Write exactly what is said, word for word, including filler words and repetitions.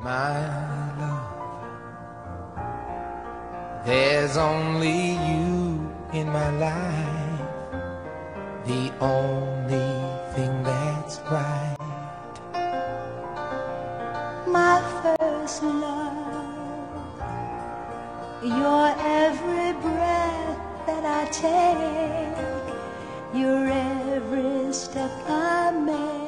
my love. There's only you in my life, the only thing that's right. My first love, your every breath that I take, your every step I make.